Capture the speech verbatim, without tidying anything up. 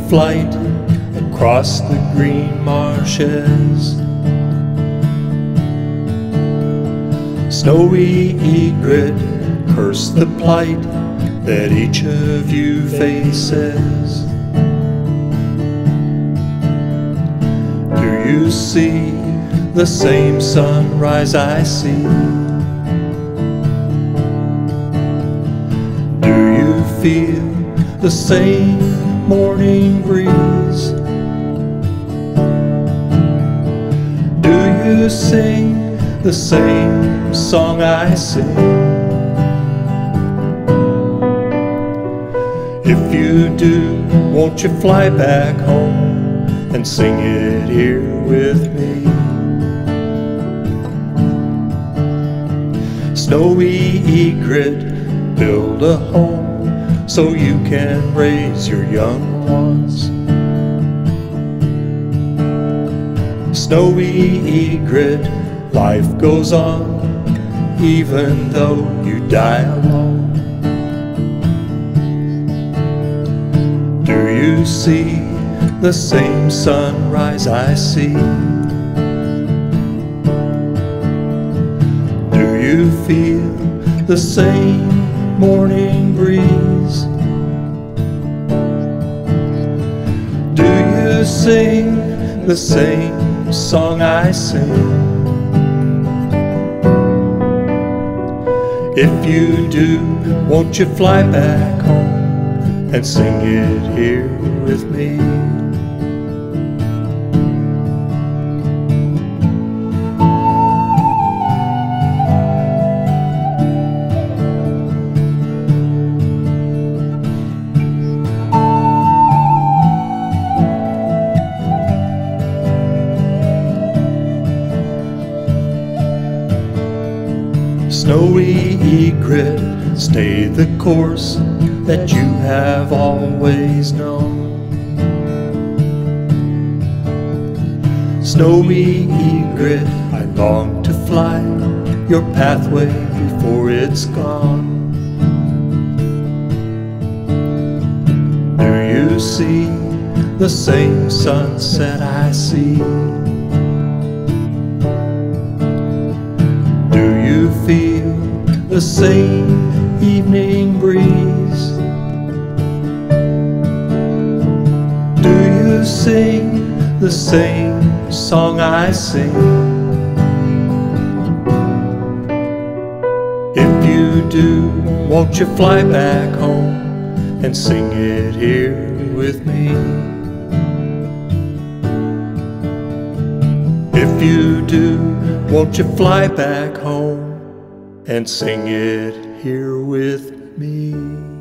flight across the green marshes. Snowy egret, curse the plight that each of you faces. Do you see the same sunrise I see? Do you feel the same morning breeze? Do you sing the same song I sing? If you do, won't you fly back home and sing it here with me? Snowy egret, build a home so you can raise your young ones. Snowy egret, life goes on even though you die alone. Do you see the same sunrise I see? Do you feel the same morning breeze? Do you sing the same song I sing? If you do, won't you fly back home and sing it here with me? Snowy egret, stay the course that you have always known. Snowy egret, I long to fly your pathway before it's gone. Do you see the same sunset I see? Do you feel the same evening breeze? Do you sing the same song I sing? If you do, won't you fly back home and sing it here with me? If you do, won't you fly back home and sing it here with me?